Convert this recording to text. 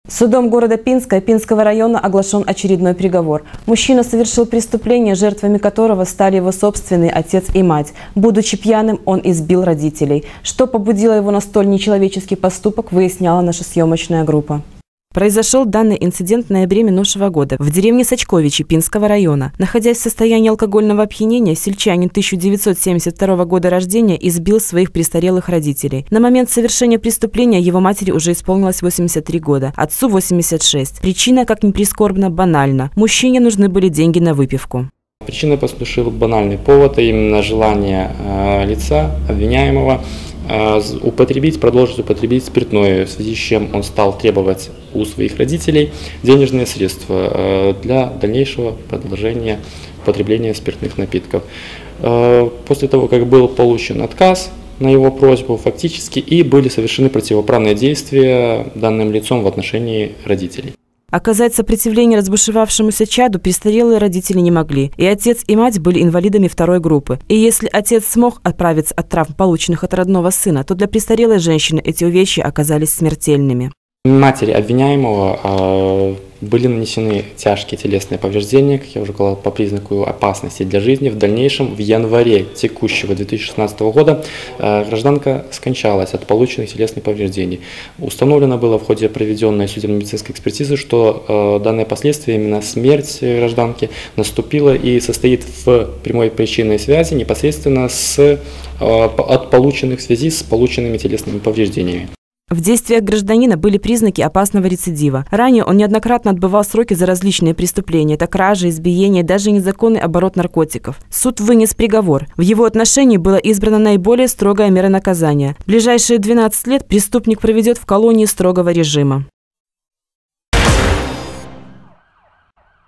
Судом города Пинска и Пинского района оглашен очередной приговор. Мужчина совершил преступление, жертвами которого стали его собственный отец и мать. Будучи пьяным, он избил родителей. Что побудило его на столь нечеловеческий поступок, выясняла наша съемочная группа. Произошел данный инцидент в ноябре минувшего года в деревне Сачковичи Пинского района. Находясь в состоянии алкогольного опьянения, сельчанин 1972 года рождения избил своих престарелых родителей. На момент совершения преступления его матери уже исполнилось 83 года, отцу 86. Причина, как ни прискорбно, банальна. Мужчине нужны были деньги на выпивку. Причиной послужил банальный повод, а именно желание лица, обвиняемого, продолжить употребить спиртное, в связи с чем он стал требовать у своих родителей денежные средства для дальнейшего продолжения употребления спиртных напитков. После того, как был получен отказ на его просьбу, фактически и были совершены противоправные действия данным лицом в отношении родителей. Оказать сопротивление разбушевавшемуся чаду престарелые родители не могли. И отец, и мать были инвалидами второй группы. И если отец смог оправиться от травм, полученных от родного сына, то для престарелой женщины эти увечья оказались смертельными. Матери обвиняемого были нанесены тяжкие телесные повреждения, как я уже говорил, по признаку опасности для жизни. В дальнейшем, в январе текущего 2016 года, гражданка скончалась от полученных телесных повреждений. Установлено было в ходе проведенной судебно-медицинской экспертизы, что данное последствие, именно смерть гражданки, наступила и состоит в прямой причинной связи непосредственно от полученных в связи с полученными телесными повреждениями. В действиях гражданина были признаки опасного рецидива. Ранее он неоднократно отбывал сроки за различные преступления. Это кражи, избиения, даже незаконный оборот наркотиков. Суд вынес приговор. В его отношении была избрана наиболее строгая мера наказания. В ближайшие 12 лет преступник проведет в колонии строгого режима.